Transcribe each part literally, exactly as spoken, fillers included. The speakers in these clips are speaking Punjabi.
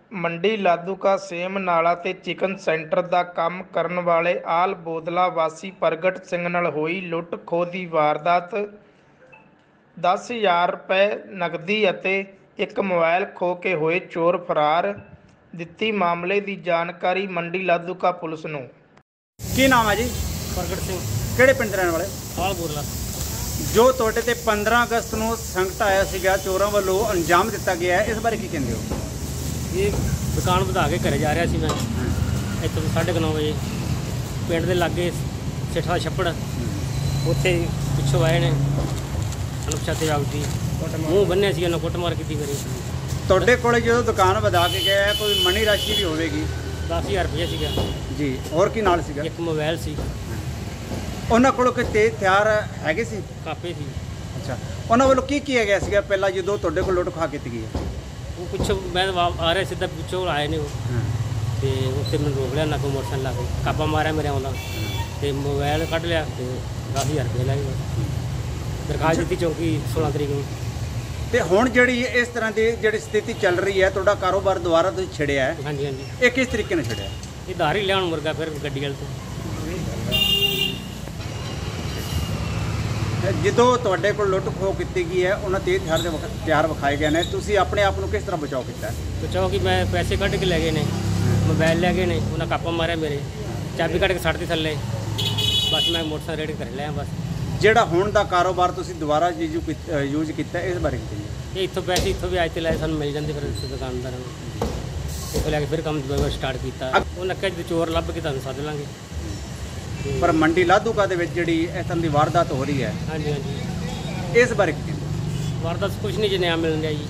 ਮੰਡੀ ਲਾਧੂਕਾ ਸੇਮ ਨਾਲਾ ਤੇ ਚਿਕਨ ਸੈਂਟਰ ਦਾ ਕੰਮ ਕਰਨ ਵਾਲੇ ਆਲ ਬੋਦਲਾ ਵਾਸੀ ਪ੍ਰਗਟ ਸਿੰਘ ਨਾਲ ਹੋਈ ਲੁੱਟ ਖੋਹ ਦੀ ਵਾਰਦਾਤ। ਦਸ ਹਜ਼ਾਰ ਰੁਪਏ ਨਕਦੀ ਅਤੇ ਇੱਕ ਮੋਬਾਈਲ ਖੋਹ ਕੇ ਹੋਏ ਚੋਰ ਫਰਾਰ। ਦਿੱਤੀ ਮਾਮਲੇ ਦੀ ਜਾਣਕਾਰੀ ਮੰਡੀ ਲਾਧੂਕਾ ਪੁਲਿਸ ਨੂੰ। ਕੀ ਨਾਮ ਹੈ ਜੀ? ਪ੍ਰਗਟ ਸਿੰਘ, ਕਿਹੜੇ ਪਿੰਡ ਦੇ ਰਹਿਣ ਵਾਲੇ? ਆਲ ਬੋਦਲਾ। ਜੋ ਤੁਹਾਡੇ ਤੇ ਪੰਦਰਾਂ ਅਗਸਤ ਨੂੰ ਸੰਕਟ ਆਇਆ ਸੀਗਾ, ਚੋਰਾਂ ਵੱਲੋਂ ਅੰਜਾਮ ਦਿੱਤਾ ਗਿਆ ਹੈ, ਇਸ ਬਾਰੇ ਕੀ ਕਹਿੰਦੇ ਹੋ? ਇਹ ਦੁਕਾਨ ਵਧਾ ਕੇ ਘਰੇ ਜਾ ਰਿਹਾ ਸੀ ਮੈਂ ਇੱਥੋਂ ਸਾਢੇ ਕੁ ਨੌ ਵਜੇ। ਪਿੰਡ ਦੇ ਲਾਗੇ ਸਿੱਠਾ ਦਾ ਛੱਪੜ, ਉੱਥੇ ਪਿੱਛੋਂ ਆਏ ਨੇ ਅਣਪਛਾਤੇ ਵਿਅਕਤੀ, ਮੂੰਹ ਬੰਨਿਆ ਸੀ, ਉਹਨਾਂ ਕੁੱਟਮਾਰ ਕੀਤੀ ਮੇਰੀ। ਤੁਹਾਡੇ ਕੋਲੇ ਜਦੋਂ ਦੁਕਾਨ ਵਧਾ ਕੇ ਗਏ, ਕੋਈ ਮਨੀ ਰਾਸ਼ੀ ਵੀ ਹੋਵੇਗੀ? ਦਸ ਹਜ਼ਾਰ ਰੁਪਇਆ ਸੀਗਾ ਜੀ। ਹੋਰ ਕੀ ਨਾਲ ਸੀਗਾ? ਇੱਕ ਮੋਬਾਈਲ ਸੀ, ਉਹਨਾਂ ਕੋਲੋਂ ਕੋਈ ਤੇਜ਼ ਹਥਿਆਰ ਹੈਗੇ ਸੀ? ਕਾਪੇ ਸੀ। ਅੱਛਾ, ਉਹਨਾਂ ਵੱਲੋਂ ਕੀ ਕੀਤਾ ਗਿਆ ਸੀਗਾ ਪਹਿਲਾਂ ਜਦੋਂ ਤੁਹਾਡੇ ਕੋਲ ਲੁੱਟ ਖੋਹ ਕੀਤੀ ਗਈ ਹੈ? ਉਹ ਪਿੱਛੋਂ ਮੈਂ ਵਾ- ਆ ਰਿਹਾ ਸਿੱਧਾ ਪਿੱਛੋਂ ਆਏ ਨੇ ਉਹ, ਤੇ ਉੱਥੇ ਮੈਨੂੰ ਰੋਕ ਲਿਆ ਨਾ, ਕੋਈ ਮੋਟਰਸਾਈਕਲ ਲਾ ਕੇ ਕਾਪਾ ਮਾਰਿਆ ਮੇਰੇ ਆਉਂਦਾ, ਤੇ ਮੋਬਾਈਲ ਕੱਢ ਲਿਆ ਤੇ ਦਸ ਹਜ਼ਾਰ ਰੁਪਏ ਲੈ ਗਏ। ਦਰਖਾਸਤ ਦਿੱਤੀ ਚੌਂਕੀ ਸੋਲਾਂ ਤਰੀਕ ਨੂੰ। ਤੇ ਹੁਣ ਜਿਹੜੀ ਇਸ ਤਰ੍ਹਾਂ ਦੀ ਜਿਹੜੀ ਸਥਿਤੀ ਚੱਲ ਰਹੀ ਹੈ, ਤੁਹਾਡਾ ਕਾਰੋਬਾਰ ਦੁਬਾਰਾ ਤੁਸੀਂ ਛੱਡਿਆ ਹੈ, ਹਾਂਜੀ ਹਾਂਜੀ, ਇਹ ਕਿਸ ਤਰੀਕੇ ਨਾਲ ਛੱਡਿਆ? ਇਹ ਧਾਰ ਹੀ ਲਿਆਉਣ ਮੁਰਗਾ ਫਿਰ ਗੱਡੀ ਵਾਲੇ ਤੋਂ। ਜਦੋਂ ਤੁਹਾਡੇ ਕੋਲ ਲੁੱਟ ਖੋਹ ਕੀਤੀ ਗਈ ਹੈ, ਉਹਨਾਂ ਤੇਜ਼ ਹਥਿਆਰ ਦੇ ਵਖ- ਹਥਿਆਰ ਵਿਖਾਏ ਗਏ ਨੇ, ਤੁਸੀਂ ਆਪਣੇ ਆਪ ਨੂੰ ਕਿਸ ਤਰ੍ਹਾਂ ਬਚਾਓ ਕੀਤਾ? ਪੁੱਛੋ ਕਿ ਮੈਂ ਪੈਸੇ ਕੱਢ ਕੇ ਲੈ ਗਏ ਨੇ, ਮੋਬਾਈਲ ਲੈ ਗਏ ਨੇ, ਉਹਨਾਂ ਕਾਪਾ ਮਾਰਿਆ ਮੇਰੇ, ਚਾਬੀ ਕੱਢ ਕੇ ਸੱਟ ਦੀ ਥੱਲੇ, ਬਸ ਮੈਂ ਮੋਟਰਸਾਈਕਲ ਰੇਡ ਕਰ ਲਿਆ ਬਸ। ਜਿਹੜਾ ਹੁਣ ਦਾ ਕਾਰੋਬਾਰ ਤੁਸੀਂ ਦੁਬਾਰਾ ਯੂਜ਼ ਕੀਤਾ, ਇਸ ਬਾਰੇ ਕੀ? ਇਹ ਇੱਥੋਂ ਪੈਸੇ ਇੱਥੋਂ ਵੀ ਅੱਜ ਤੇ ਲੈ ਸਾਨੂੰ ਮਿਲ ਜਾਂਦੇ, ਫਿਰ ਇੱਥੇ ਦੁਕਾਨਦਾਰਾਂ ਨੂੰ ਇੱਥੋਂ ਲੈ ਕੇ ਫਿਰ ਕੰਮ ਦੁਬਾਰਾ ਸਟਾਰਟ ਕੀਤਾ। ਉਹਨਾਂ ਕਿਹਾ ਜਦੋਂ ਚੋਰ ਲੱਭ ਕੇ ਤੁਹਾਨੂੰ ਸੱਦ ਲਾਂਗੇ। ਪਰ ਮੰਡੀ ਲਾਧੂਕਾ ਦੇ ਵਿੱਚ ਜਿਹੜੀ ਇਸ ਤਰ੍ਹਾਂ ਦੀ ਵਾਰਦਾਤ ਹੋ ਰਹੀ ਹੈ, ਹਾਂਜੀ ਹਾਂਜੀ, ਇਸ ਬਾਰੇ ਕੀ ਕਹਿੰਦੇ? ਵਾਰਦਾਤ ਕੁਛ ਨਹੀਂ ਜੀ, ਨਿਆਂ ਮਿਲਣ ਡਿਆ ਜੀ,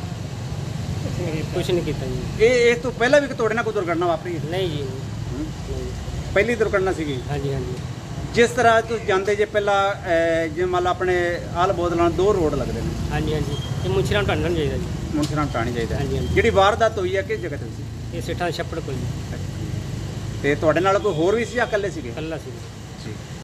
ਕੁਛ ਨਹੀਂ ਕੀਤਾ ਜੀ। ਇਹ ਇਸ ਤੋਂ ਪਹਿਲਾਂ ਵੀ ਕਿ ਤੁਹਾਡੇ ਨਾਲ ਕੋਈ ਦੁਰਘਟਨਾ ਵਾਪਰੀ ਹੈ? ਨਹੀਂ ਜੀ, ਹੂੰ। ਨਹੀਂ। ਪਹਿਲੀ ਦੁਰਘਟਨਾ ਸੀਗੀ? ਹਾਂਜੀ ਹਾਂਜੀ, ਜਿਸ ਤਰ੍ਹਾਂ ਤੁਸੀਂ ਜਾਂਦੇ ਜੇ ਪਹਿਲਾਂ ਅਹ, ਜਿਵੇਂ ਮੰਨ ਲਓ ਆਪਣੇ ਆਲ ਬੋਦਲਾਂ ਨੂੰ ਦੋ ਰੋਡ ਲੱਗਦੇ ਨੇ, ਹਾਂਜੀ ਹਾਂਜੀ, ਇਹ ਮੁੰਸ਼ੀਰਾਮ ਢਾਂਡਣ ਚਾਹੀਦਾ ਜੀ। ਮੁਨਸਰਾਂ ਟਾਣੀ ਚਾਹੀਦਾ ਹੈ। ਹਾਂਜੀ ਹਾਂਜੀ, ਜਿਹੜੀ ਵਾਰਦਾਤ ਹੋਈ ਹੈ ਕਿਸ ਜਗ੍ਹਾ ਤੇ ਸੀ? ਇਹ ਸਿੱਠਾਂ ਛੱਪੜ ਕੋਲ ਜੀ, ਤੇ ਤੁਹਾਡੇ ਨਾਲ ਕੋਈ ਹੋਰ ਵੀ ਸੀ ਜਾਂ ਇਕੱਲੇ ਸੀਗੇ? ਇਕੱਲਾ ਸੀ। ਜੀ।